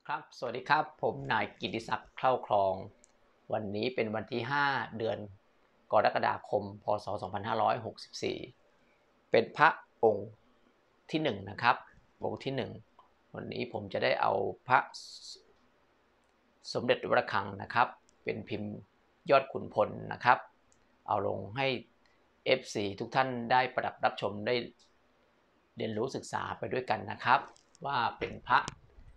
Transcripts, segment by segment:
ครับสวัสดีครับผมนายกิติศักดิ์เข้าคลองวันนี้เป็นวันที่5เดือนกรกฎาคมพศ2564เป็นพระองค์ที่1นะครับองค์ที่1วันนี้ผมจะได้เอาพระสมเด็จวัดระฆังนะครับเป็นพิมพ์ยอดขุนพลนะครับเอาลงให้ FC ทุกท่านได้ประดับรับชมได้เรียนรู้ศึกษาไปด้วยกันนะครับว่าเป็นพระ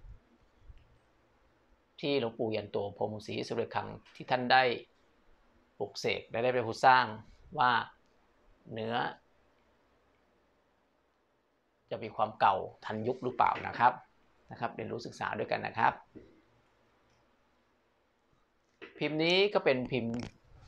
ที่หลวงปู่ยันโตพรหมศรีสุริคังที่ท่านได้ปลุกเสกและได้เป็นผู้สร้างว่าเนื้อจะมีความเก่าทันยุคหรือเปล่านะครับเรียนรู้ศึกษาด้วยกันนะครับพิมพ์นี้ก็เป็นพิมพ์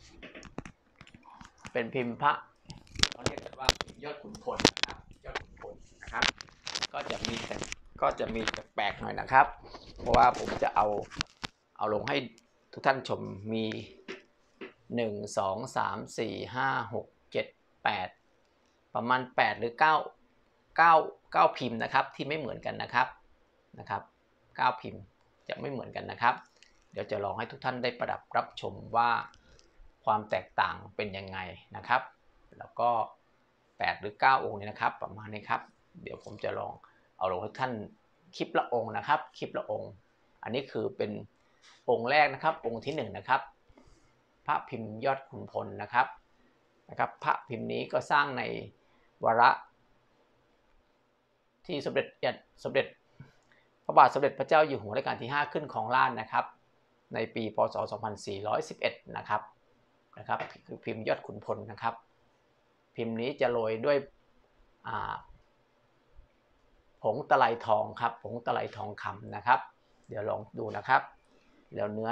พระเขาเรียกกันว่ายอดขุนพลนะครับยอดขุนพลนะครับก็จะมีแปลกๆหน่อยนะครับเพราะว่าผมจะเอาลงให้ทุกท่านชมมี1 2 3 4 5 6 7 8ประมาณ8หรือ9พิมพ์นะครับที่ไม่เหมือนกันนะครับ9พิมพ์จะไม่เหมือนกันนะครับเดี๋ยวจะลองให้ทุกท่านได้ประดับรับชมว่าความแตกต่างเป็นยังไงนะครับแล้วก็8หรือ9องค์นี้นะครับประมาณนี้ครับเดี๋ยวผมจะลองเอาลงให้ท่านคลิปละองค์นะครับคลิปละองค์อันนี้คือเป็นองค์แรกนะครับองค์ที่1นะครับพระพิมพ์ยอดขุนพลนะครับพระพิมพ์นี้ก็สร้างในวาระที่สมเด็จพระบาทสมเด็จพระเจ้าอยู่หัวรัชกาลที่5ขึ้นครองราชย์นะครับในปีพศ2411นะครับคือพิมพ์ยอดขุนพลนะครับพิมพ์นี้จะโรยด้วยผงตะไลทองครับผงตะไลทองคำนะครับเดี๋ยวลองดูนะครับแล้วเนื้อ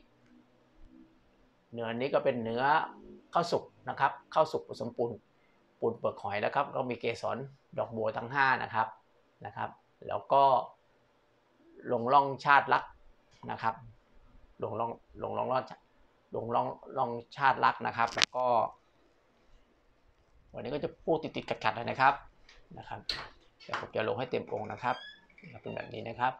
นี้ก็เป็นเนื้อข้าวสุกนะครับข้าวสุกผสมปูนเปลือกหอยแล้วครับก็มีเกสรดอกบัวทั้ง5นะครับแล้วก็ลงร่องชาติลักษณ์นะครับลงร่องชาติลักษณ์นะครับแล้วก็วันนี้ก็จะพูดติดขัดๆเลยนะครับเดี๋ยวผมจะลงให้เต็มองค์นะครับเป็นแบบนี้นะครับ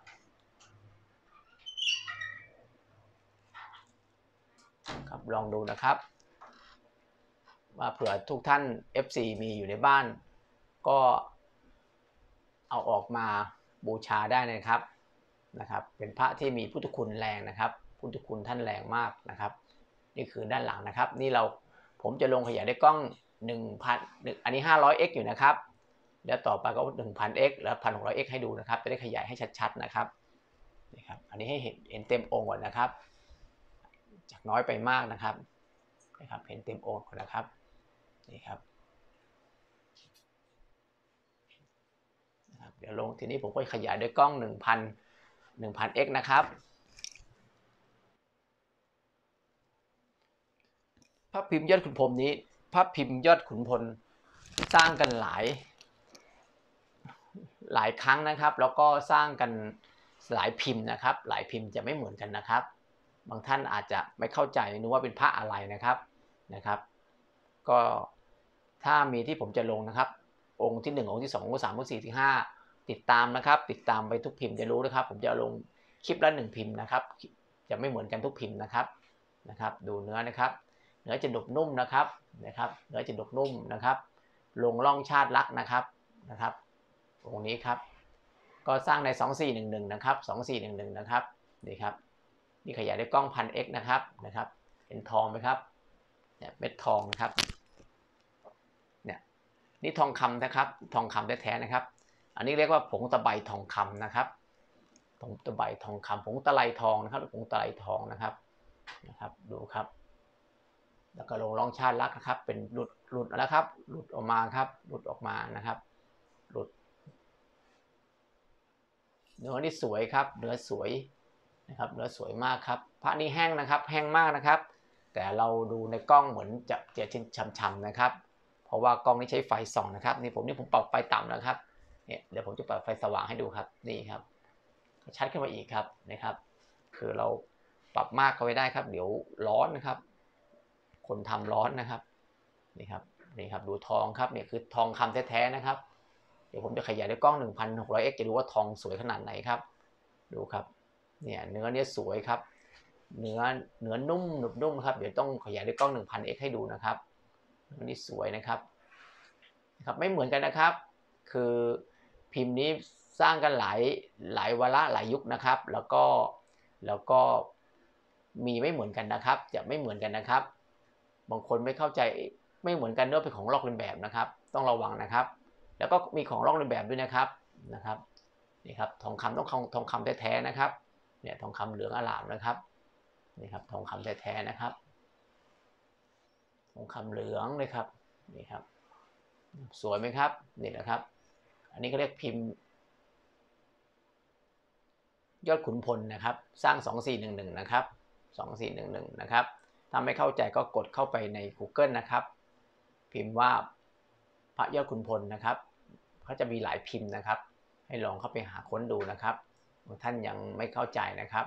ลองดูนะครับว่าเผื่อทุกท่าน FC มีอยู่ในบ้านก็เอาออกมาบูชาได้นะครับเป็นพระที่มีพุทธคุณแรงนะครับพุทธคุณท่านแรงมากนะครับนี่คือด้านหลังนะครับนี่ผมจะลงขยายด้วยกล้อง 1,000 อันนี้ 500x อยู่นะครับแล้วต่อไปก็ 1,000x แล้ว 1,600x ให้ดูนะครับจะได้ขยายให้ชัดๆนะครับนี่ครับอันนี้ให้เห็นเต็มองค์ก่อนนะครับจากน้อยไปมากนะครับเห็นเต็มองค์ก่อนนะครับนี่ครับเดี๋ยวลงทีนี้ผมก็ขยายด้วยกล้อง 1,000x นะครับพระพิมพ์ยอดขุนพลนี้พระพิมพ์ยอดขุนพลสร้างกันหลายครั้งนะครับแล้วก็สร้างกันหลายพิมพ์นะครับหลายพิมพ์จะไม่เหมือนกันนะครับบางท่านอาจจะไม่เข้าใจนึกว่าเป็นพระอะไรนะครับก็ถ้ามีที่ผมจะลงนะครับองค์ที่1องค์ที่2องค์ที่3องค์ที่4ที่5ติดตามนะครับติดตามไปทุกพิมพ์จะรู้นะครับผมจะลงคลิปละ1พิมพ์นะครับจะไม่เหมือนกันทุกพิมพ์นะครับดูเนื้อนะครับเนื้อจะดุบนุ่มนะครับเนื้อจะดุบนุ่มนะครับลงร่องชาติลักษณ์นะครับองค์นี้ครับก็สร้างใน2411นะครับ2411นะครับนี่ครับนี่ขยายด้วยกล้อง 1000x นะครับเห็นทองไหมครับเนี่ยเม็ดทองนะครับเนี่ยนี่ทองคำนะครับทองคำแท้ๆนะครับอันนี้เรียกว่าผงตะไบทองคำนะครับผงตะไบทองคำผงตะไลทองนะครับผงตะไลทองนะครับดูครับแล้วก็ลงร่องชาติลักษณ์นะครับเป็นหลุดแล้วครับหลุดออกมาครับหลุดออกมานะครับหลุดเนื้อนี่สวยครับเนื้อสวยนะครับเนื้อสวยมากครับพระนี่แห้งนะครับแห้งมากนะครับแต่เราดูในกล้องเหมือนจะช้ำๆนะครับเพราะว่ากล้องนี้ใช้ไฟส่องนะครับนี่ผมปรับไฟต่ำนะครับเนี่ยเดี๋ยวผมจะเปิดไฟสว่างให้ดูครับนี่ครับชัดขึ้นมาอีกครับนะครับคือเราปรับมากก็ไม่ได้ครับเดี๋ยวร้อนนะครับคนทำร้อนนะครับนี่ครับดูทองครับเนี่ยคือทองคำแท้ๆนะครับเดี๋ยวผมจะขยายด้วยกล้อง 1,600x จะดูว่าทองสวยขนาดไหนครับดูครับเนี่ยเนื้อเนี่ยสวยครับเนื้อนุ่มหนุบนุ่มครับเดี๋ยวต้องขยายด้วยกล้อง 1000x ให้ดูนะครับนี่สวยนะครับไม่เหมือนกันนะครับคือพิมพ์นี้สร้างกันหลายวาระหลายยุคนะครับแล้วก็มีไม่เหมือนกันนะครับจะไม่เหมือนกันนะครับบางคนไม่เข้าใจไม่เหมือนกันเนื่องเป็นของลอกเลียนแบบนะครับต้องระวังนะครับแล้วก็มีของลอกเลียนแบบด้วยนะครับนี่ครับทองคำต้องทองคำแท้ๆนะครับเนี่ยทองคำเหลืองอร่ามนะครับนี่ครับทองคำแท้ๆนะครับทองคำเหลืองเลยครับนี่ครับสวยไหมครับนี่นะครับอันนี้เขาเรียกพิมพ์ยอดขุนพลนะครับสร้าง2411นะครับ2411นะครับถ้าไม่เข้าใจก็กดเข้าไปใน Google นะครับพิมพ์ว่าพระยอดขุนพลนะครับเขาจะมีหลายพิมพ์นะครับให้ลองเข้าไปหาค้นดูนะครับบางท่านยังไม่เข้าใจนะครับ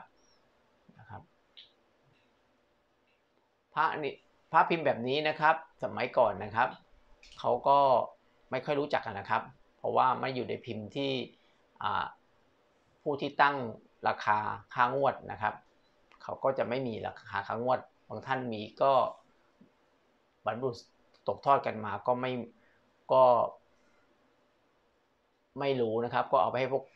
พระพิมพ์แบบนี้นะครับสมัยก่อนนะครับเขาก็ไม่ค่อยรู้จักกันนะครับเพราะว่าไม่อยู่ในพิมพ์ที่ผู้ที่ตั้งราคาค่างวดนะครับเขาก็จะไม่มีราคาค่างวดบางท่านมีก็บรรพบุรุษตกทอดกันมาก็ไม่รู้นะครับก็เอาไปให้พวก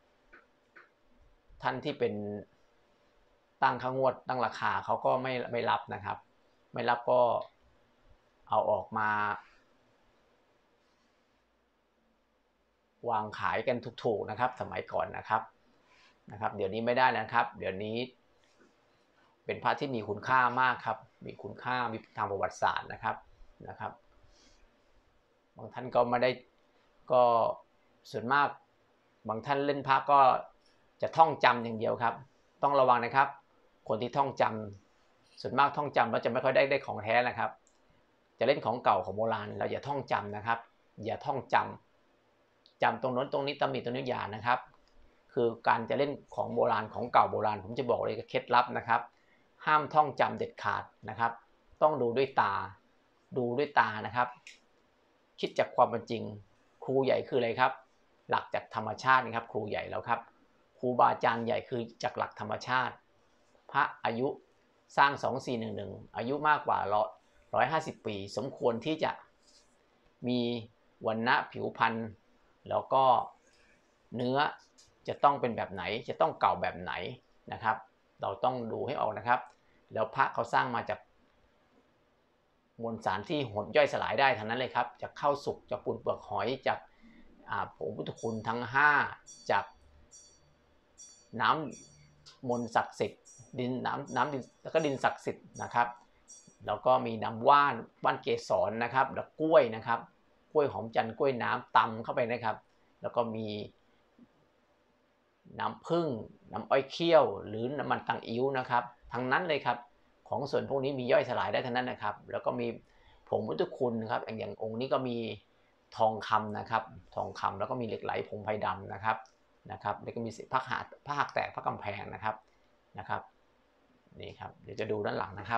ท่านที่เป็นตั้งค่างวดตั้งราคาเขาก็ไม่รับนะครับไม่รับก็เอาออกมาวางขายกันถูกๆนะครับสมัยก่อนนะครับเดี๋ยวนี้ไม่ได้นะครับเดี๋ยวนี้เป็นพระที่มีคุณค่ามากครับมีคุณค่ามีทางประวัติศาสตร์นะครับบางท่านก็ไม่ได้ก็ส่วนมากบางท่านเล่นพระก็จะท่องจำอย่างเดียวครับต้องระวังนะครับคนที่ท่องจำส่วนมากท่องจำแล้วจะไม่ค่อยได้ของแท้นะครับจะเล่นของเก่าของโบราณเราอย่าท่องจำนะครับอย่าท่องจำตรงนั้นตรงนี้ตำหนิตรงนี้อย่านะครับคือการจะเล่นของโบราณของเก่าโบราณผมจะบอกเลยเคล็ดลับนะครับห้ามท่องจำเด็ดขาดนะครับต้องดูด้วยตานะครับคิดจากความเป็นจริงครูใหญ่คืออะไรครับหลักจากธรรมชาตินะครับครูใหญ่แล้วครับครูบาอาจารย์ใหญ่คือจากหลักธรรมชาติพระอายุสร้าง2411อายุมากกว่า150ปีสมควรที่จะมีวรรณะผิวพรรณแล้วก็เนื้อจะต้องเป็นแบบไหนจะต้องเก่าแบบไหนนะครับเราต้องดูให้ออกนะครับแล้วพระเขาสร้างมาจากมวลสารที่หดย่อยสลายได้ทั้งนั้นเลยครับจากข้าวสุกจากปูนเปลือกหอยจากผงพุทธคุณทั้ง5จากน้ำมนต์ศักดิ์สิทธิ์ดินน้ำดินแล้วก็ดินศักดิ์สิทธิ์นะครับแล้วก็มีน้ำว่านเกสรนะครับแล้วกล้วยนะครับกล้วยหอมจันทร์กล้วยน้ำตำเข้าไปนะครับแล้วก็มีน้ำผึ้งน้ำอ้อยเคี่ยวหรือน้ำมันตังอิ๊วนะครับทั้งนั้นเลยครับของส่วนพวกนี้มีย่อยสลายได้ทั้งนั้นนะครับแล้วก็มีผงพุทธคุณครับอย่างองค์นี้ก็มีทองคำนะครับทองคำแล้วก็มีเหล็กไหลผงไพดำนะครับแล้วก็มีพระหักแตกพระกำแพงนะครับนี่ครับเดี๋ยวจะดูด้านหลังนะครับ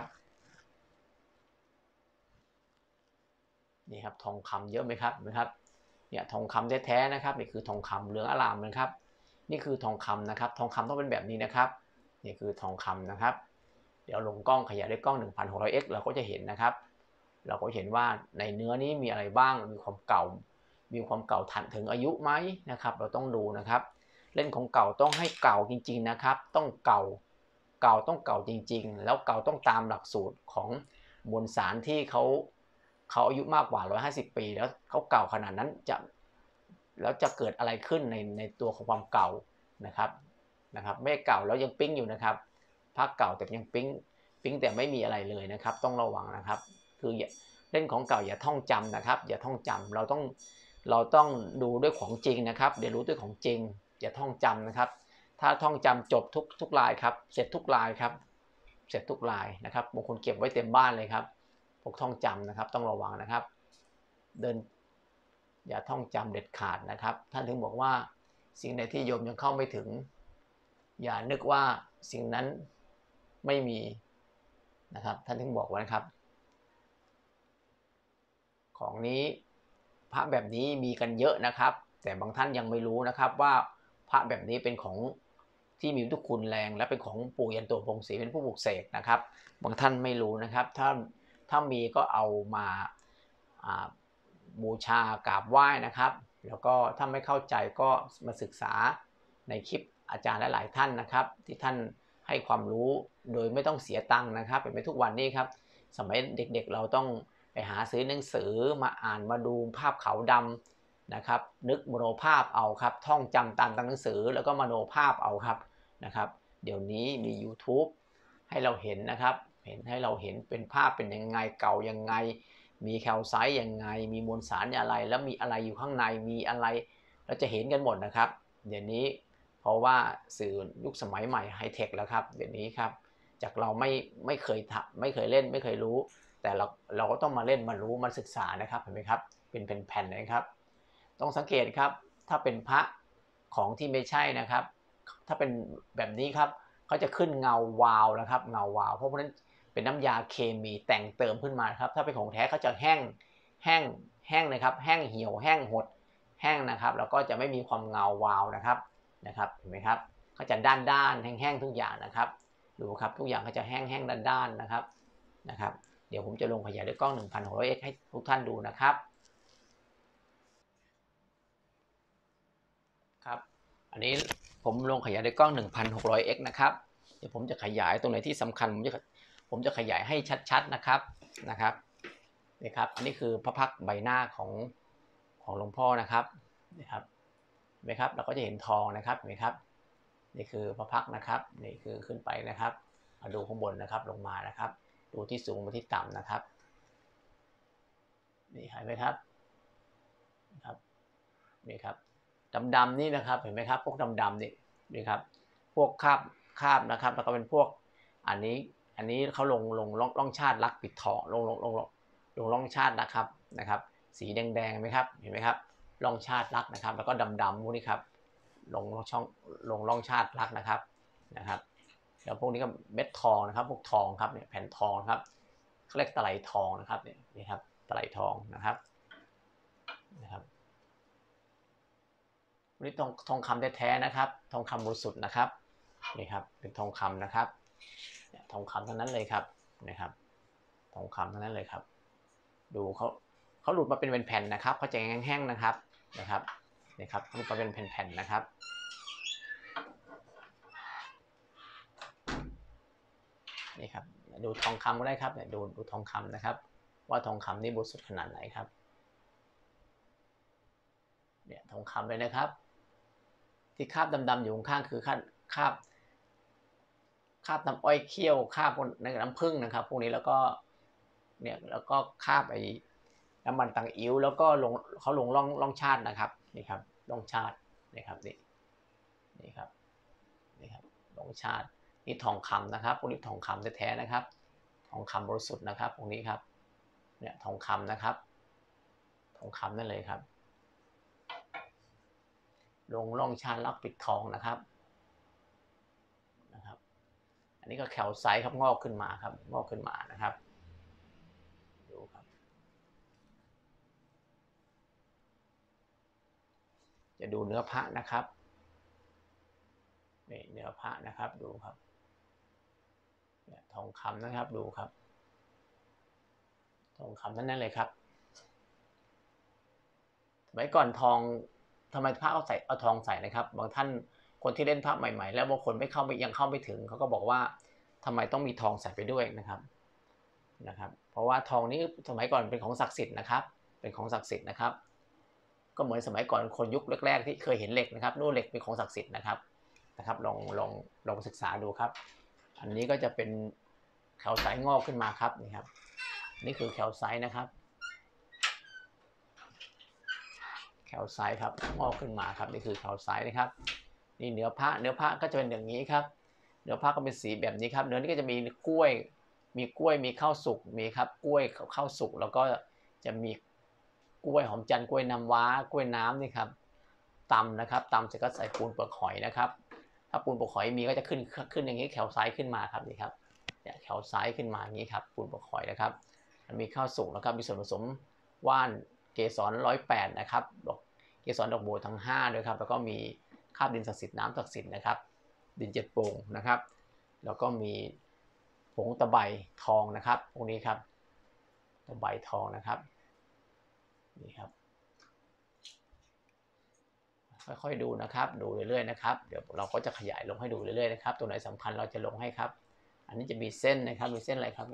นี่ครับทองคำเยอะไหมครับเนี่ยทองคำแท้ๆนะครับนี่คือทองคำเหลืองอร่ามนะครับนี่คือทองคำนะครับทองคำต้องเป็นแบบนี้นะครับนี่คือทองคำนะครับเดี๋ยวลงกล้องขยายด้วยกล้อง 1600x เราก็จะเห็นนะครับเราก็เห็นว่าในเนื้อนี้มีอะไรบ้างมีความเก่าทันถึงอายุไหมนะครับเราต้องดูนะครับเล่นของเก่าต้องให้เก่าจริงๆนะครับต้องเก่าต้องเก่าจริงๆแล้วเก่าต้องตามหลักสูตรของมวลสารที่เขาอายุมากกว่า150ปีแล้วเขาเก่าขนาดนั้นแล้วจะเกิดอะไรขึ้นในตัวของความเก่านะครับไม่เก่าแล้วยังปิ๊งอยู่นะครับภาคเก่าแต่ยังปิ๊งแต่ไม่มีอะไรเลยนะครับต้องระวังนะครับคือเล่นของเก่าอย่าท่องจำนะครับอย่าท่องจำเราต้องดูด้วยของจริงนะครับเรียนรู้ด้วยของจริงอย่าท่องจำนะครับถ้าท่องจำจบทุกลายครับเสร็จทุกลายครับเสร็จทุกลายนะครับบางคนเก็บไว้เต็มบ้านเลยครับพวกท่องจำนะครับต้องระวังนะครับอย่าท่องจำเด็ดขาดนะครับท่านถึงบอกว่าสิ่งใดที่โยมยังเข้าไม่ถึงอย่านึกว่าสิ่งนั้นไม่มีนะครับท่านถึงบอกไว้นะครับของนี้พระแบบนี้มีกันเยอะนะครับแต่บางท่านยังไม่รู้นะครับว่าพระแบบนี้เป็นของที่มีพุทธคุณแรงและเป็นของปู่ยันโตพงศรีเป็นผู้ปลุกเสกนะครับบางท่านไม่รู้นะครับถ้ามีก็เอามาบูชากราบไหว้นะครับแล้วก็ถ้าไม่เข้าใจก็มาศึกษาในคลิปอาจารย์หลายๆท่านนะครับที่ท่านให้ความรู้โดยไม่ต้องเสียตังค์นะครับเป็นไปทุกวันนี้ครับสมัยเด็กๆเราต้องไปหาซื้อหนังสือมาอ่านมาดูภาพขาวดำนะครับนึกมโนภาพเอาครับท่องจำตามหนังสือแล้วก็มโนภาพเอาครับนะครับเดี๋ยวนี้มี YouTube ให้เราเห็นนะครับให้เราเห็นเป็นภาพเป็นยังไงเก่ายังไงมีแคลไซต์ยังไงมีมวลสารอะไรแล้วมีอะไรอยู่ข้างในมีอะไรเราจะเห็นกันหมดนะครับเดี๋ยวนี้เพราะว่าสื่อยุคสมัยใหม่ไฮเทคแล้วครับเดี๋ยวนี้ครับจากเราไม่เคยเล่นไม่เคยรู้แต่เราก็ต้องมาเล่นมารู้มาศึกษานะครับเห็นไหมครับเป็นแผ่นนะครับต้องสังเกตครับถ้าเป็นพระของที่ไม่ใช่นะครับถ้าเป็นแบบนี้ครับเขาจะขึ้นเงาวาวนะครับเงาวาวเพราะฉะนั้นเป็นน้ำยาเคมีแต่งเติมขึ้นมาครับถ้าเป็นของแท้เขาจะแห้งนะครับแห้งเหี่ยวแห้งหดแห้งนะครับแล้วก็จะไม่มีความเงาวาวนะครับเห็นไหมครับเขาจะด้านแห้งทุกอย่างนะครับดูครับทุกอย่างเขาจะแห้งด้านนะครับเดี๋ยวผมจะลงขยายด้วยกล้อง 1600x ให้ทุกท่านดูนะครับครับอันนี้ผมลงขยายด้วยกล้อง 1600x นะครับเดี๋ยวผมจะขยายตรงไหนที่สำคัญผมจะขยายให้ชัดๆนะครับนี่ครับอันนี้คือพระพักตร์ใบหน้าของหลวงพ่อนะครับนี่ครับเห็นไหมครับเราก็จะเห็นทองนะครับเห็นไหมครับนี่คือพระพักตร์นะครับนี่คือขึ้นไปนะครับมาดูข้างบนนะครับลงมานะครับดูที่สูงมาที่ต่ำนะครับนี่เห็นไหมครับนี่ครับดำๆนี่นะครับเห็นไหมครับพวกดำๆนี่ครับพวกคราบนะครับแล้วก็เป็นพวกอันนี้เขาลงร่องชาติลักปิดทองลงร่องชาตินะครับสีแดงๆไหมครับเห็นไหมครับร่องชาติลักนะครับแล้วก็ดำๆพวกนี้ครับลงร่องชาติลักนะครับแล้วพวกนี้ก็เม็ดทองนะครับพวกทองครับเนี่ยแผ่นทองครับเขาเรียกตะไลทองนะครับนี่ครับตะไลทองนะครับนี่ทองคำแท้ๆนะครับทองคำบริสุทธิ์นะครับนี่ครับเป็นทองคำนะครับทองคำทั้งนั้นเลยครับนะครับทองคำทั้งนั้นเลยครับดูเขาหลุดมาเป็นแผ่นๆนะครับเขาจะแห้งๆนะครับนี่ครับหลุดมาเป็นแผ่นๆนะครับนี่ครับดูทองคำก็ได้ครับดูทองคำนะครับว่าทองคำนี่บริสุทธิ์ขนาดไหนครับเนี่ยทองคำเลยนะครับที่คราบดำๆอยู่ข้างๆคือคราบน้ำอ้อยเคี่ยวคราบน้ำผึ้งนะครับพวกนี้แล้วก็คราบน้ำมันตังอิ๋วแล้วก็เขาลงร่องชาตินะครับนี่ครับร่องชาตินี่ครับนี่ครับร่องชาตินี่ทองคำนะครับพวกนี้ทองคำแท้ๆนะครับทองคำบริสุทธิ์นะครับพวกนี้ครับเนี่ยทองคำนะครับทองคำนั่นเลยครับลงร่องชาติลักปิดทองนะครับอันนี้ก็แคลไซต์ครับงอกขึ้นมาครับงอกขึ้นมานะครับดูครับจะดูเนื้อพระนะครับนี่เนื้อพระนะครับดูครับเนี่ยทองคำนะครับดูครับทองคำนั่นเลยครับสมัยก่อนทองทำไมพระเอาทองใส่นะครับบางท่านคนที่เล่นพระใหม่ๆแล้วบางคนยังเข้าไม่ถึงเขาก็บอกว่าทำไมต้องมีทองใส่ไปด้วยนะครับเพราะว่าทองนี้สมัยก่อนเป็นของศักดิ์สิทธิ์นะครับเป็นของศักดิ์สิทธิ์นะครับก็เหมือนสมัยก่อนคนยุคแรกๆที่เคยเห็นเหล็กนะครับนู่นเหล็กเป็นของศักดิ์สิทธิ์นะครับลองศึกษาดูครับอันนี้ก็จะเป็นแคลไซต์งอกขึ้นมาครับนี่ครับนี่คือแคลไซต์นะครับแคลไซต์ครับงอกขึ้นมาครับนี่คือแคลไซต์นะครับนี่เนื้อพระก็จะเป็นอย่างนี้ครับเนื้อพระก็เป็นสีแบบนี้ครับเนื้อนี้ก็จะมีกล้วยมีข้าวสุกมีครับกล้วยข้าวสุกแล้วก็จะมีกล้วยหอมจันทร์กล้วยน้ำว้ากล้วยน้ำนี่ครับตำนะครับตำเสร็จก็ใส่ปูนเปลือกหอยนะครับถ้าปูนเปลือกหอยมีก็จะขึ้นอย่างนี้แคลไซต์ขึ้นมาครับนี่ครับเนี่ยแคลไซต์ขึ้นมาอย่างนี้ครับปูนเปลือกหอยนะครับมีข้าวสุกนะครับมีส่วนผสมว่านเกสร108นะครับเกสรดอกบัวทั้ง5ด้วยครับแล้วก็มีคราบดินศักดิ์สิทธิ์น้ำศักดิ์สิทธิ์นะครับดินเจ็ดโป่งนะครับแล้วก็มีผงตะไบทองนะครับพวกนี้ครับตะไบทองนะครับนี่ครับค่อยๆดูนะครับดูเรื่อยๆนะครับเดี๋ยวเราก็จะขยายลงให้ดูเรื่อยๆนะครับตัวไหนสำคัญเราจะลงให้ครับอันนี้จะมีเส้นนะครับมีเส้นอะไรครับ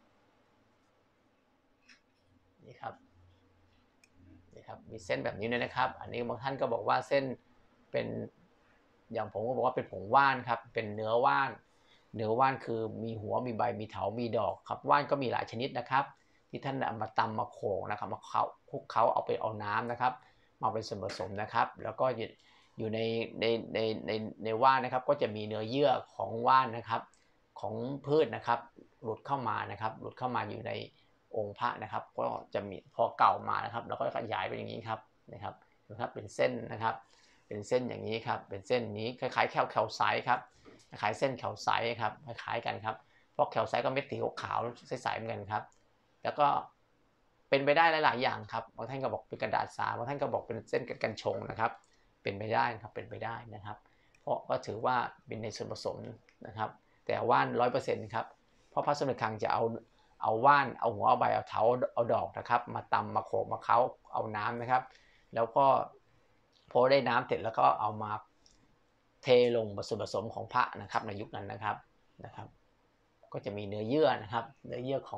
นี่ครับนี่ครับมีเส้นแบบนี้เลยนะครับอันนี้บางท่านก็บอกว่าเส้นเป็นอย่างผมก็บอกว่าเป็นผงว่านครับเป็นเนื้อว่านคือมีหัวมีใบมีเถามีดอกครับว่านก็มีหลายชนิดนะครับที่ท่านเอามาตำมาโขลกนะครับมาคลุกเขาเอาไปเอาน้ำนะครับมาเป็นส่วนผสมนะครับแล้วก็อยู่ในว่านนะครับก็จะมีเนื้อเยื่อของว่านนะครับของพืชนะครับหลุดเข้ามานะครับหลุดเข้ามาอยู่ในองค์พระนะครับก็จะมีพอเก่ามานะครับแล้วก็ขยายเป็นอย่างนี้ครับนะครับเป็นเส้นนะครับเป็นเส้นอย่างนี้ครับเป็นเส้นนี้คล้ายๆแคลไซต์ครับคล้ายเส้นแคลไซต์ครับคล้ายๆกันครับเพราะแคลไซต์ก็เม็ดสีขาวใสๆเหมือนกันครับแล้วก็เป็นไปได้หลายๆอย่างครับบางท่านก็บอกเป็นกระดาษสาบางท่านก็บอกเป็นเส้นกันชงนะครับเป็นไปได้ครับเป็นไปได้นะครับเพราะก็ถือว่าเป็นในส่วนผสมนะครับแต่ว่าน 100% ครับเพราะพระสมเด็จคลังจะเอาว่านเอาหัวเอาใบเอาเถาเอาดอกนะครับมาตำมาโขลกมาเค้าเอาน้ำนะครับแล้วก็พอได้น้ำเสร็จแล้วก็เอามาเทลงส่วนผสมของพระนะครับในยุคนั้นนะครับก็จะมีเนื้อเยื่อนะครับเนื้อเยื่อ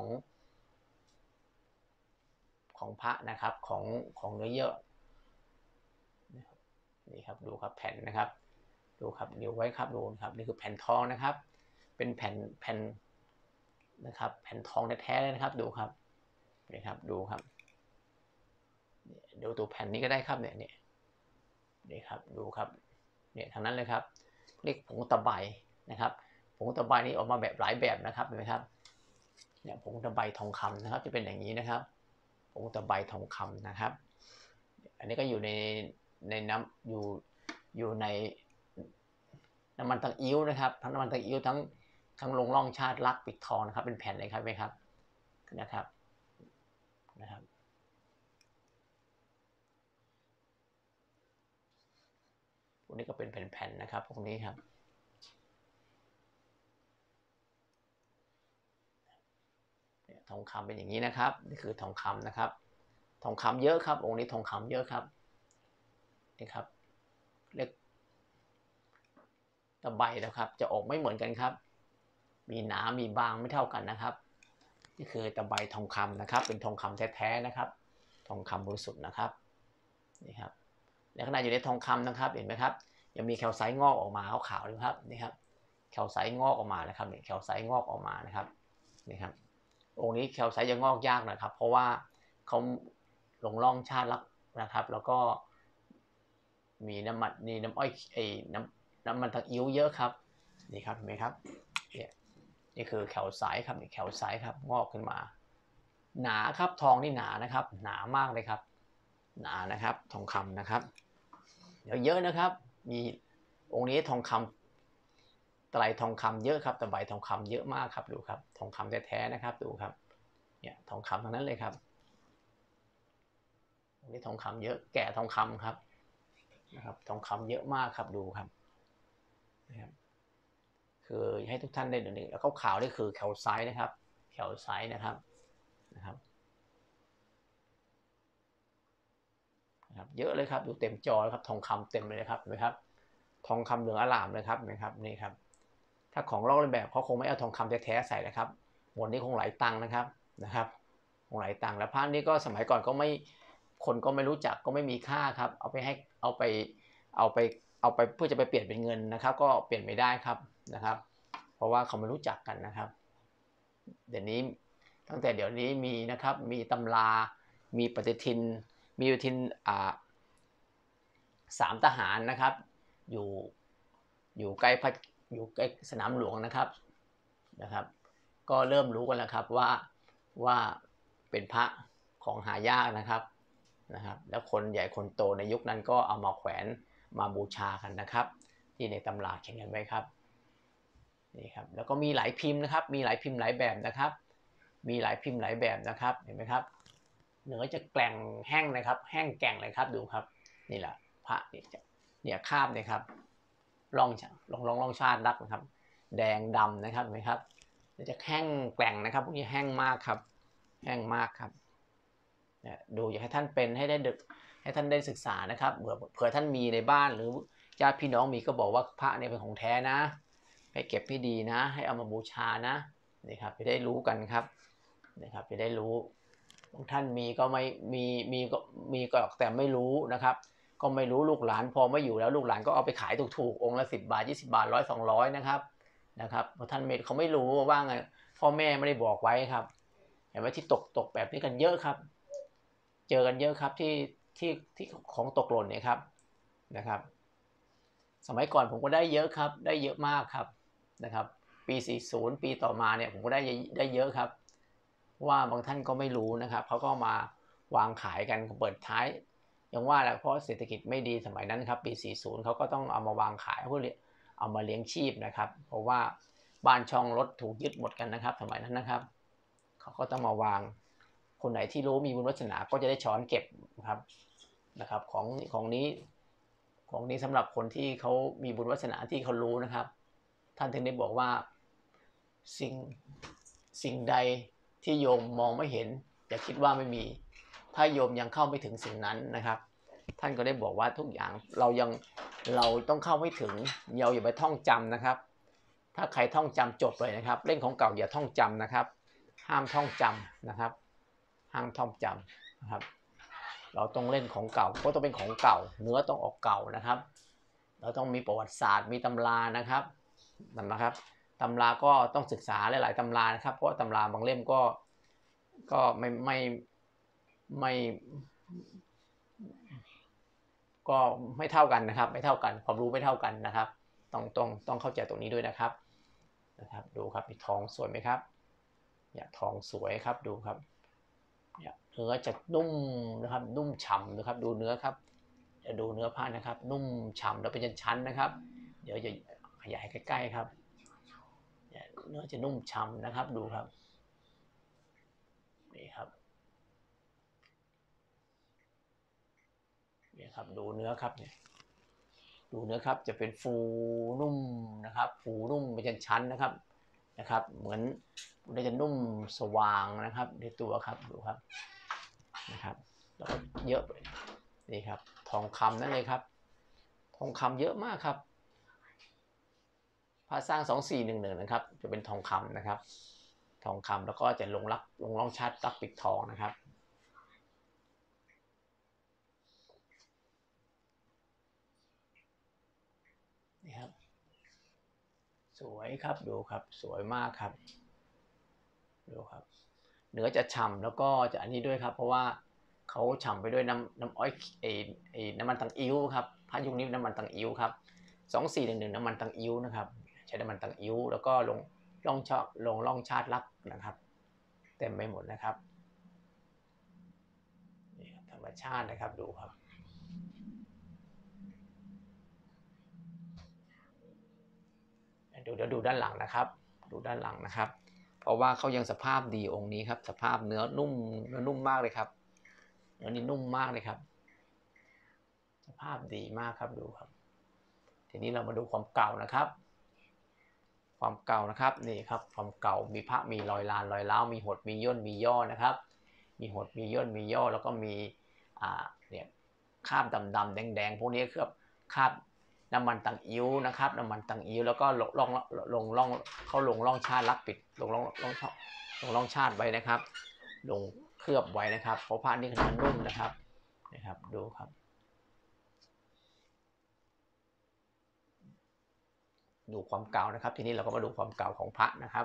ของพระนะครับของเนื้อเยื่อนี่ครับดูครับแผ่นนะครับดูครับนิ้วไว้ครับดูครับนี่คือแผ่นทองนะครับเป็นแผ่นนะครับแผ่นทองแท้ๆเลยนะครับดูครับนี่ครับดูครับดูตัวแผ่นนี้ก็ได้ครับเนี่ยนี่ครับดูครับเนี่ยทางนั้นเลยครับเรียกผงตะไบนะครับผงตะไบนี้ออกมาแบบหลายแบบนะครับเห็นไหมครับเนี่ยผงตะไบทองคำนะครับจะเป็นอย่างนี้นะครับผงตะไบทองคำนะครับอันนี้ก็อยู่ในน้ำอยู่ในน้ำมันตะอิ้วนะครับทั้งน้ำมันตะอิ้วทั้งลงร่องชาติลักปิดทองนะครับเป็นแผ่นเลยครับไหมครับนะครับพวกนี้ก็เป็นแผ่นๆนะครับพวกนี้ครับทองคำเป็นอย่างนี้นะครับนี่คือทองคำนะครับทองคำเยอะครับองค์นี้ทองคำเยอะครับนี่ครับเล็กตะไบนะครับจะออกไม่เหมือนกันครับมีหนามีบางไม่เท่ากันนะครับนี่คือตะไบทองคำนะครับเป็นทองคำแท้ๆนะครับทองคำบริสุทธิ์นะครับนี่ครับในขณะอยู่ในทองคำนะครับเห็นไหมครับยังมีแคลไซต์งอกออกมาขาวๆเลยครับนี่ครับแคลไซต์งอกออกมานะครับเนี่ยแคลไซต์งอกออกมานะครับนี่ครับองค์นี้แคลไซต์จะงอกยากนะครับเพราะว่าเขาลงร่องชาติลักนะครับแล้วก็มีน้ำมันมีน้ำอ้อยน้ำมันตะอิ้วเยอะครับนี่ครับเห็นไหมครับนี่คือแคลไซต์ครับนี่แคลไซต์ครับงอกขึ้นมาหนาครับทองนี่หนานะครับหนามากเลยครับหนานะครับทองคำนะครับเดี๋ยวเยอะนะครับมีองค์นี้ทองคำไตรทองคำเยอะครับตะไบทองคำเยอะมากครับดูครับทองคำแท้ๆนะครับดูครับเนี่ยทองคำทั้งนั้นเลยครับองค์นี้ทองคำเยอะแก่ทองคำครับนะครับทองคำเยอะมากครับดูครับนะครับคือให้ทุกท่านได้ดูนี่แล้วขาวๆนี่คือแคลไซต์นะครับแคลไซต์นะครับเยอะเลยครับดูเต็มจอครับทองคำเต็มเลยครับเห็นไหมครับทองคำเหลืองอร่ามเลยครับเห็นไหมครับนี่ครับถ้าของลอกเลียนแบบเขาคงไม่เอาทองคำแท้ๆใส่นะครับหมดนี้คงหลายตังค์นะครับคงหลายตังค์แล้วพระนี้ก็สมัยก่อนก็ไม่คนก็ไม่รู้จักก็ไม่มีค่าครับเอาไปเพื่อจะไปเปลี่ยนเป็นเงินนะครับก็เปลี่ยนไม่ได้ครับนะครับเพราะว่าเขาไม่รู้จักกันนะครับเดี๋ยวนี้ตั้งแต่เดี๋ยวนี้มีนะครับมีตำรามีปฏิทิน3 ทหารนะครับอยู่ใกล้สนามหลวงนะครับก็เริ่มรู้กันแล้วครับว่าเป็นพระของหายากนะครับแล้วคนใหญ่คนโตในยุคนั้นก็เอามาแขวนมาบูชากันนะครับที่ในตำราเขียนกันไว้ครับนี่ครับแล้วก็มีหลายพิมพ์นะครับมีหลายพิมพ์หลายแบบนะครับมีหลายพิมพ์หลายแบบนะครับเห็นไหมครับเนื้อจะแกร่งแห้งนะครับแห้งแกร่งเลยครับดูครับนี่แหละพระเนี่ยคาบเนี่ยครับร่องชาติรักนะครับแดงดำนะครับเห็นไหมครับจะแห้งแกร่งนะครับพวกนี้แห้งมากครับแห้งมากครับดูอยากให้ท่านเป็นให้ได้ดึกให้ท่านได้ศึกษานะครับเผื่อท่านมีในบ้านหรือญาติพี่น้องมีก็บอกว่าพระเนี่ยเป็นของแท้นะให้เก็บให้ดีนะให้เอามาบูชานะนี่ครับจะได้รู้กันครับนะครับจะได้รู้บางท่านมีก็ไม่มีก็แต่ไม่รู้นะครับก็ไม่รู้ลูกหลานพอไม่อยู่แล้วลูกหลานก็เอาไปขายถูกๆองค์ละ10 บาท20 บาท100 200นะครับเพราะท่านเขาไม่รู้ว่าไงพ่อแม่ไม่ได้บอกไว้ครับเห็นไหมที่ตกแบบนี้กันเยอะครับเจอกันเยอะครับที่ของตกหล่นเนี่ยครับนะครับสมัยก่อนผมก็ได้เยอะครับได้เยอะมากครับนะครับปี40ปีต่อมาเนี่ยผมก็ได้เยอะครับว่าบางท่านก็ไม่รู้นะครับเขาก็มาวางขายกันเปิดท้ายอย่างว่าแหละเพราะเศรษฐกิจไม่ดีสมัยนั้นครับปี40เขาก็ต้องเอามาวางขายเพื่อเอามาเลี้ยงชีพนะครับเพราะว่าบ้านช่องรถถูกยึดหมดกันนะครับสมัยนั้นนะครับเขาก็ต้องมาวางคนไหนที่รู้มีบุญวาสนาก็จะได้ช้อนเก็บนะครับของนี้สำหรับคนที่เขามีบุญวาสนาที่เขารู้นะครับท่านถึงได้บอกว่าสิ่งใดที่โยมมองไม่เห็นอย่าคิดว่าไม่มีถ้าโยมยังเข้าไม่ถึงสิ่งนั้นนะครับท่านก็ได้บอกว่าทุกอย่างเราต้องเข้าไม่ถึงเราอย่าไปท่องจำนะครับถ้าใครท่องจำจบเลยนะครับเล่นของเก่าอย่าท่องจำนะครับห้ามท่องจำนะครับห้ามท่องจำนะครับเราต้องเล่นของเก่าเพราะต้องเป็นของเก่าเนื้อต้องออกเก่านะครับเราต้องมีประวัติศาสตร์มีตำรานะครับตำราก็ต้องศึกษาหลายๆตำรานะครับเพราะตำราบางเล่มก็ก็ไม่เท่ากันนะครับไม่เท่ากันความรู้ไม่เท่ากันนะครับต้องเข้าใจตรงนี้ด้วยนะครับดูครับมีทองสวยไหมครับเนี่ยทองสวยครับดูครับเนี่ยเนื้อจะนุ่มนะครับนุ่มฉ่ำนะครับดูเนื้อครับจะดูเนื้อผ้านะครับนุ่มฉ่ำแล้วเป็นชั้นๆนะครับเดี๋ยวจะขยายใกล้ๆครับเนื้อจะนุ่มฉ่ำนะครับดูครับนี่ครับนี่ครับดูเนื้อครับเนี่ยดูเนื้อครับจะเป็นฟูนุ่มนะครับฟูนุ่มเป็นชั้นๆนะครับเหมือนมันจะนุ่มสว่างนะครับในตัวครับดูครับนะครับแล้วก็เยอะนี่ครับทองคำนั่นเลยครับทองคำเยอะมากครับพระสร้าง2411นะครับจะเป็นทองคำนะครับทองคำแล้วก็จะลงร่องชาติรักปิดทองนะครับนี่ครับสวยครับดูครับสวยมากครับดูครับเนื้อจะฉ่ำแล้วก็จะอันนี้ด้วยครับเพราะว่าเขาฉ่ำไปด้วยน้ำอ้อยน้ำมันตังอิ้วครับพระยุคนี้น้ำมันตังอิ้วครับ2411น้ำมันตังอิ้วนะครับใช้น้ำมันตังอิ้วแล้วก็ลงร่องชาติรักนะครับเต็มไปหมดนะครับนี่ธรรมชาตินะครับดูครับเดี๋ยวดูด้านหลังนะครับดูด้านหลังนะครับเพราะว่าเขายังสภาพดีองค์นี้ครับสภาพเนื้อนุ่มมากเลยครับเนื้อนี่นุ่มมากเลยครับสภาพดีมากครับดูครับทีนี้เรามาดูความเก่านะครับความเก่านะครับนี่ครับความเก่ามีพระมีรอยลานรอยร้าวมีหดมีย่นมีย่อนะครับมีหดมีย่นมีย่อแล้วก็มีเนี่ยคราบดำแดงพวกนี้คือคราบน้ำมันตังอิ้วนะครับน้ำมันตังอิ้วแล้วก็เขาลงร่องชาติรักปิดลงร่องชาติไว้นะครับลงเคลือบไว้นะครับเพราะผ้านี่มันนุ่มนะครับดูครับดูความเก่านะครับทีนี้เราก็มาดูความเก่าของพระนะครับ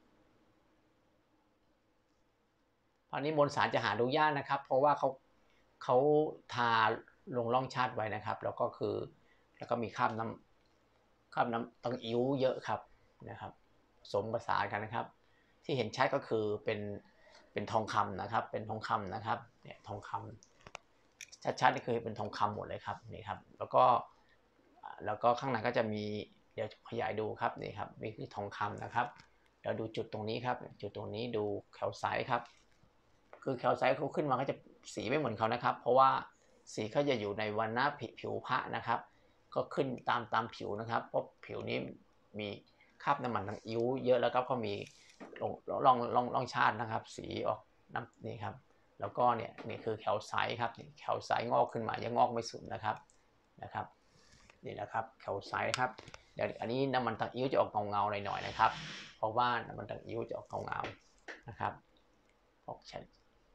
พระนี้มวลสารจะหาดูยากนะครับเพราะว่าเขาทาลงร่องชาติไว้นะครับแล้วก็มีคราบน้ำตังอิ้วเยอะครับนะครับสมประสานกันนะครับที่เห็นชัดก็คือเป็นทองคำนะครับเป็นทองคำนะครับเนี่ยทองคำชัดๆนี่คือเป็นทองคำหมดเลยครับนี่ครับแล้วก็ข้างในก็จะมีเดี๋ยวขยายดูครับนี่ครับนี่คือทองคำนะครับเดี๋ยวดูจุดตรงนี้ครับจุดตรงนี้ดูแคลไซต์ครับคือแคลไซต์เขาขึ้นมาก็จะสีไม่เหมือนเขานะครับเพราะว่าสีเขาจะอยู่ในวรรณะผิวพระนะครับก็ขึ้นตามผิวนะครับเพราะผิวนี้มีคราบน้ำมันทางอิ้วเยอะแล้วก็มีลองชาตินะครับสีออกน้ำนี่ครับแล้วก็เนี่ยนี่คือแคลไซต์ครับแคลไซต์งอกขึ้นมายังงอกไม่สุดนะครับนี่นะครับแคลไซต์ครับเดี๋ยวอันนี้น้ำมันทางอิ้วจะออกเงาหน่อยนะครับเพราะว่าน้ำมันทางอิ้วจะออกเงานะครับออกชัด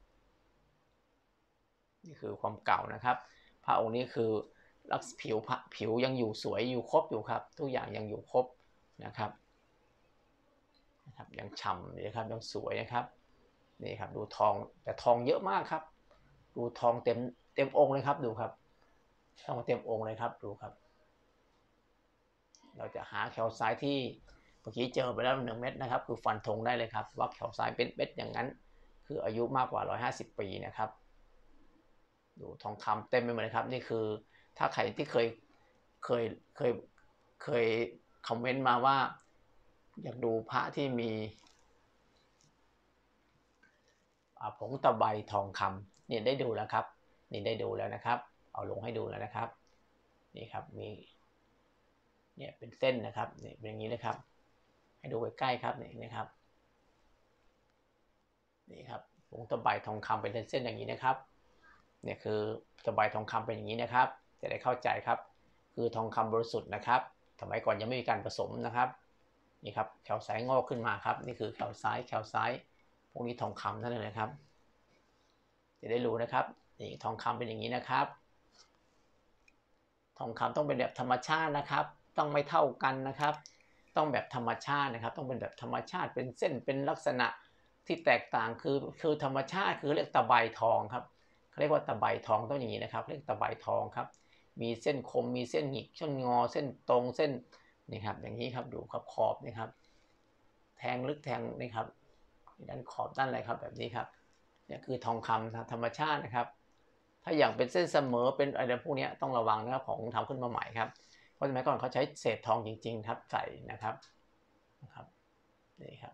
นี่คือความเก่านะครับพระองค์นี้คือลักษณะผิวยังอยู่สวยอยู่ครบอยู่ครับทุกอย่างยังอยู่ครบนะครับยังฉ่ำนะครับยังสวยนะครับนี่ครับดูทองแต่ทองเยอะมากครับดูทองเต็มองค์เลยครับดูครับทองเต็มองค์เลยครับดูครับเราจะหาแคลไซต์ที่เมื่อกี้เจอไปแล้ว1 เม็ดนะครับคือฟันธงได้เลยครับว่าแคลไซต์เป็นเม็ดอย่างนั้นคืออายุมากกว่า150 ปีนะครับดูทองคำเต็มไปหมดเลยครับนี่คือถ้าใครที่เคยคอมเมนต์มาว่าอยากดูพระที่มีผงตะไบทองคำนี่ได้ดูแล้วครับนี่ได้ดูแล้วนะครับเอาลงให้ดูแล้วนะครับนี่ครับมีเนี่ยเป็นเส้นนะครับนี่เป็นอย่างนี้นะครับให้ดูใกล้ๆครับนี่นะครับนี่ครับผงตะไบทองคำเป็นเส้นอย่างนี้นะครับเนี่ยคือตะไบทองคำเป็นอย่างนี้นะครับจะได้เข้าใจครับคือทองคำบริสุทธิ์นะครับสมัยก่อนยังไม่มีการผสมนะครับนี่ครับแคลไซต์งอกขึ้นมาครับนี่คือแคลไซต์พวกนี้ทองคำนั่นเลยนะครับจะได้รู้นะครับนี่ทองคำเป็นอย่างนี้นะครับทองคำต้องเป็นแบบธรรมชาตินะครับต้องไม่เท่ากันนะครับต้องแบบธรรมชาตินะครับต้องเป็นแบบธรรมชาติเป็นเส้นเป็นลักษณะที่แตกต่างคือธรรมชาติคือเรียกตะไบทองครับเขาเรียกว่าตะไบทองต้องอย่างนี้นะครับเรียกตะไบทองครับมีเส้นคมมีเส้นหงิกเส้นงอเส้นตรงเส้นนี่ครับอย่างนี้ครับดูขอบนี่ครับแทงลึกแทงนี่ครับด้านขอบด้านอะไรครับแบบนี้ครับเนี่ยคือทองคำธรรมชาตินะครับถ้าอย่างเป็นเส้นเสมอเป็นอะไรพวกนี้ต้องระวังนะครับของทำขึ้นมาใหม่ครับเพราะสมัยก่อนเขาใช้เศษทองจริงๆครับใส่นะครับนี่ครับ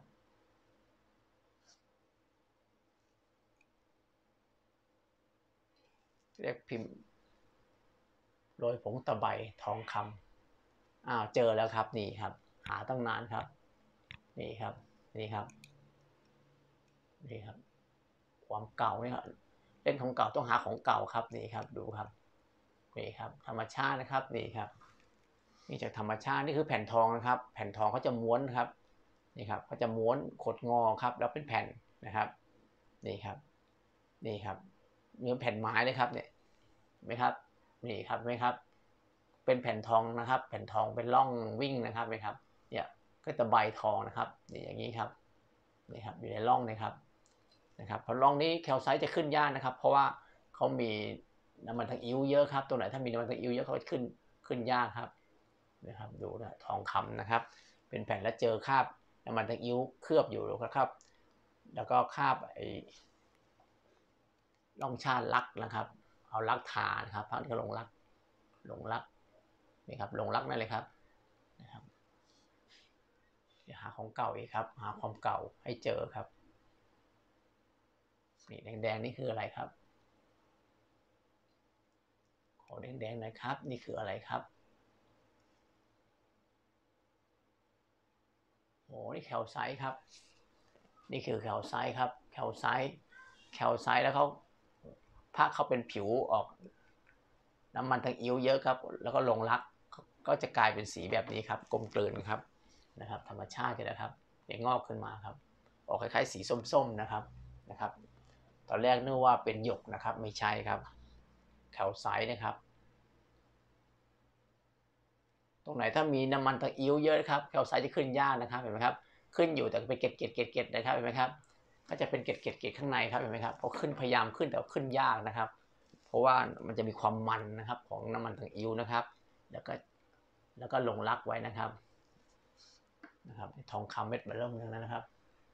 เรียกพิมพ์โรยผงตะไบทองคำเจอแล้วครับนี่ครับหาตั้งนานครับนี่ครับนี่ครับนี่ครับความเก่าเนี่ยเล่นของเก่าต้องหาของเก่าครับนี่ครับดูครับนี่ครับธรรมชาตินะครับนี่ครับนี่จากธรรมชาตินี่คือแผ่นทองนะครับแผ่นทองเขาจะม้วนครับนี่ครับเขาจะม้วนขดงอครับแล้วเป็นแผ่นนะครับนี่ครับนี่ครับเนื้อแผ่นไม้เลยครับเนี่ยไหมครับนี่ครับไหมครับเป็นแผ่นทองนะครับแผ่นทองเป็นร่องวิ่งนะครับไหมครับเนี่ยก็จะใบทองนะครับนี่อย่างนี้ครับนี่ครับอยู่ในร่องนะครับเพราะร่องนี้แคลไซต์จะขึ้นยากนะครับเพราะว่าเขามีน้ำมันทางอิ้วเยอะครับตัวไหนถ้ามีน้ำมันทางอิ้วเยอะเขาขึ้นยากครับนะครับดูนะทองคำนะครับเป็นแผ่นแล้วเจอคราบน้ำมันทางอิ้วเคลือบอยู่นะครับแล้วก็คราบไอ้ล่องชาติลักนะครับเอาลักทานะครับพระก็ลงลักนี่ครับลงลักนั่นเลยครับนะครับหาของเก่าอีกครับหาความเก่าให้เจอครับนี่แดงๆนี่คืออะไรครับขอแดงๆหน่อยครับนี่คืออะไรครับโอ้นี่แคลไซต์ครับนี่คือแคลไซต์ครับแคลไซต์แล้วพระเขาเป็นผิวออกน้ำมันทางอิ้วเยอะครับแล้วก็ลงรักก็จะกลายเป็นสีแบบนี้ครับกลมกลืนครับธรรมชาติเลยนะครับเดี๋ยวงอกขึ้นมาครับออกคล้ายๆสีส้มๆนะครับตอนแรกนึกว่าเป็นหยกนะครับไม่ใช่ครับแคลไซต์นะครับตรงไหนถ้ามีน้ำมันทางอิ้วเยอะครับแคลไซต์จะขึ้นยากนะครับเห็นไหมครับขึ้นอยู่แต่เป็นเกล็ดนะครับเห็นไหมครับก็จะเป็นเกล็ดข้างในครับเห็นไหมครับเขาขึ้นพยายามขึ้นแต่ขึ้นยากนะครับเพราะว่ามันจะมีความมันนะครับของน้ำมันทางอิ้วนะครับแล้วก็ลงรักไว้นะครับทองคำเม็ดเริ่มนึงนะครับ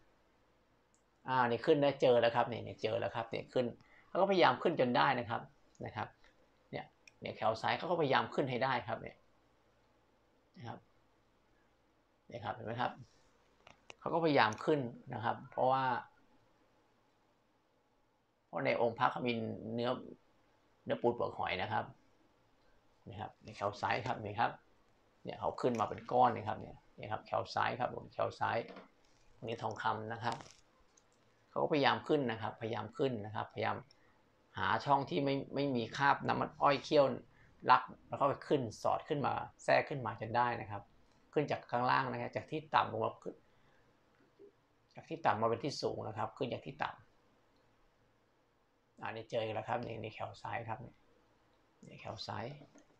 นี่ขึ้นได้เจอแล้วครับนี่เจอแล้วครับนี่ขึ้นเขาก็พยายามขึ้นจนได้นะครับเนี่ยแคลไซต์เขาก็พยายามขึ้นให้ได้ครับเนี่ยนะครับเห็นไหมครับเขาก็พยายามขึ้นนะครับเพราะในองค์พระเขามีเนื้อปูเปลือกหอยนะครับนะครับในแคลไซต์ครับนี่ครับเนี่ยเขาขึ้นมาเป็นก้อนนะครับเนี่ยครับแคลไซต์ครับผมแคลไซต์นี่ทองคำนะครับเขาก็พยายามขึ้นนะครับพยายามขึ้นนะครับพยายามหาช่องที่ไม่มีคราบน้ำมันอ้อยเคี่ยวรักแล้วก็ขึ้นสอดขึ้นมาแทรกขึ้นมาจนได้นะครับขึ้นจากข้างล่างนะครับจากที่ต่ำลงมาขึ้นจากที่ต่ำมาเป็นที่สูงนะครับขึ้นจากที่ต่ำอันนี้เจอแล้วครับนี่แคลไซต์ครับนี่แคลไซต์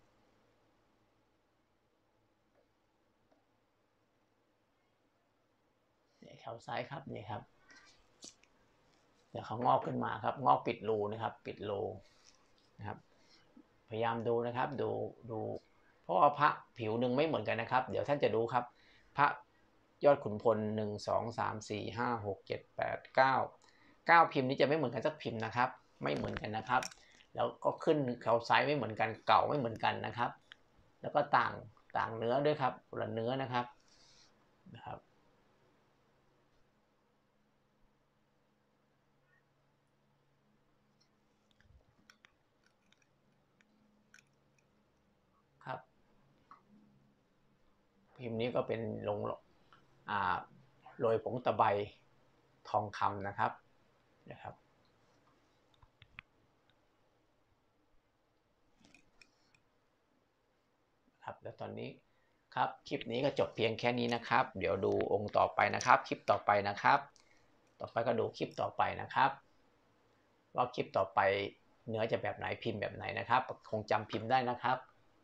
แคลไซต์ครับนี่ครับเดี๋ยวเขางอกขึ้นมาครับงอกปิดรูนะครับปิดรูนะครับพยายามดูนะครับดูเพราะว่าพระผิวหนึ่งไม่เหมือนกันนะครับเดี๋ยวท่านจะดูครับพระยอดขุนพล1 2 3 4 5 6 7 8 9พิมพ์นี้จะไม่เหมือนกันสักพิมพ์นะครับไม่เหมือนกันนะครับแล้วก็ขึ้นแคลไซต์ไม่เหมือนกันเก่าไม่เหมือนกันนะครับแล้วก็ต่างเนื้อด้วยครับคนละเนื้อนะครับครับพิมพ์นี้ก็เป็นโรยผงตะไบทองคำนะครับแล้วตอนนี้ครับคลิปนี้ก็จบเพียงแค่นี้นะครับเดี๋ยวดูองค์ต่อไปนะครับคลิปต่อไปนะครับต่อไปก็ดูคลิปต่อไปนะครับว่าคลิปต่อไปเนื้อจะแบบไหนพิมพ์แบบไหนนะครับคงจำพิมพ์ได้นะครับ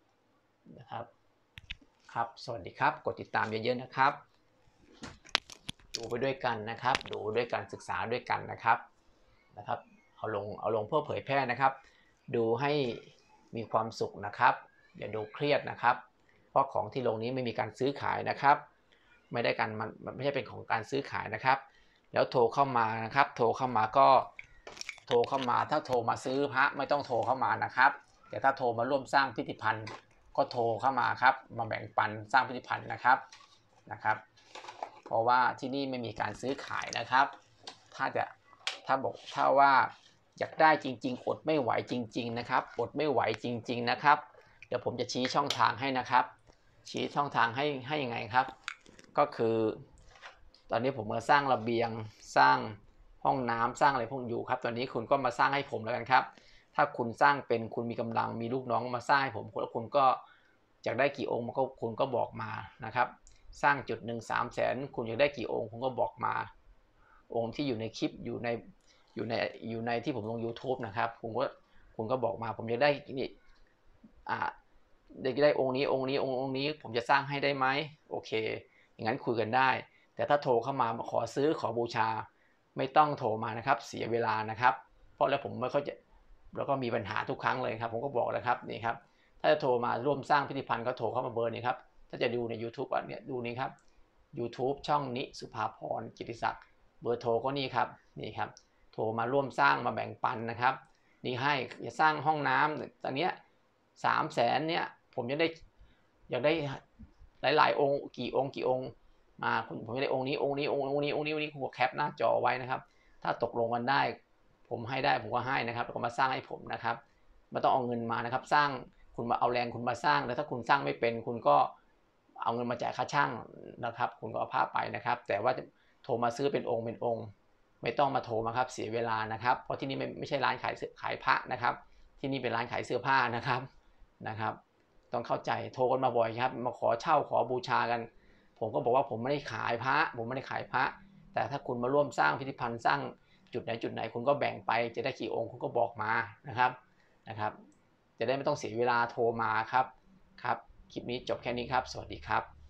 ครับสวัสดีครับกดติดตามเยอะๆนะครับดูไปด้วยกันนะครับดูด้วยกันศึกษาด้วยกันนะครับเอาลงเพื่อเผยแพร่นะครับดูให้มีความสุขนะครับอย่าดูเครียดนะครับเพราะของที่ลงนี้ไม่มีการซื้อขายนะครับไม่ได้กันมันไม่ใช่เป็นของการซื้อขายนะครับแล้วโทรเข้ามานะครับโทรเข้ามาก็โทรเข้ามาถ้าโทรมาซื้อพระไม่ต้องโทรเข้ามานะครับแต่ถ้าโทรมาร่วมสร้างพิพิธภัณฑ์ก็โทรเข้ามาครับมาแบ่งปันสร้างพิพิธภัณฑ์นะครับเพราะว่าที่นี่ไม่มีการซื้อขายนะครับถ้าว่าอยากได้จริงๆอดไม่ไหวจริงๆนะครับอดไม่ไหวจริงๆนะครับเดี๋ยวผมจะชี้ช่องทางให้นะครับชี้ช่องทางให้ยังไงครับก็คือตอนนี้ผมมาสร้างระเบียงสร้างห้องน้ำสร้างอะไรพวกอยู่ครับตอนนี้คุณก็มาสร้างให้ผมแล้วกันครับถ้าคุณสร้างเป็นคุณมีกำลังมีลูกน้องมาสร้างให้ผมแล้วคุณก็อยากได้กี่องค์คุณก็บอกมานะครับสร้างจุด1 300,000คุณอยากได้กี่องค์คุณก็บอกมาองค์ที่อยู่ในคลิปอยู่ในที่ผมลง YouTube นะครับคุณก็บอกมาผมอยากได้นี่ได้องค์นี้ผมจะสร้างให้ได้ไหมโอเคอย่างนั้นคุยกันได้แต่ถ้าโทรเข้ามาขอซื้อขอบูชาไม่ต้องโทรมานะครับเสียเวลานะครับเพราะแล้วผมไม่ค่อยจะแล้วก็มีปัญหาทุกครั้งเลยครับผมก็บอกแล้วครับนี่ครับถ้าจะโทรมาร่วมสร้างพิพิธภัณฑ์ก็โทรเข้ามาเบอร์นี้ครับถ้าจะดูใน YouTube เนี่ยดูนี้ครับ YouTube ช่องนิสุภาพรกิติศักดิ์เบอร์โทรก็นี่ครับโทรมาร่วมสร้างมาแบ่งปันนะครับนี่ให้จะสร้างห้องน้ำตอนนี้300,000เนี่ยผมอยากได้หลายๆองค์กี่องค์มาผมจะได้องค์นี้คุณแคปหน้าจอไว้นะครับถ้าตกลงกันได้ผมให้ได้ผมก็ให้นะครับแล้วก็มาสร้างให้ผมนะครับไม่ต้องเอาเงินมานะครับสร้างคุณมาเอาแรงคุณมาสร้างแล้วถ้าคุณสร้างไม่เป็นคุณก็เอาเงินมาจ่ายค่าช่างนะครับคุณก็เอาผ้าไปนะครับแต่ว่าโทรมาซื้อเป็นองค์ไม่ต้องมาโทรมาครับเสียเวลานะครับเพราะที่นี่ไม่ใช่ร้านขายพระนะครับที่นี่เป็นร้านขายเสื้อผ้านะครับต้องเข้าใจโทรกันมาบ่อยครับมาขอเช่าขอบูชากันผมก็บอกว่าผมไม่ได้ขายพระแต่ถ้าคุณมาร่วมสร้างพิพิธภัณฑ์สร้างจุดไหนคุณก็แบ่งไปจะได้กี่องค์คุณก็บอกมานะครับจะได้ไม่ต้องเสียเวลาโทรมาครับคลิปนี้จบแค่นี้ครับสวัสดีครับ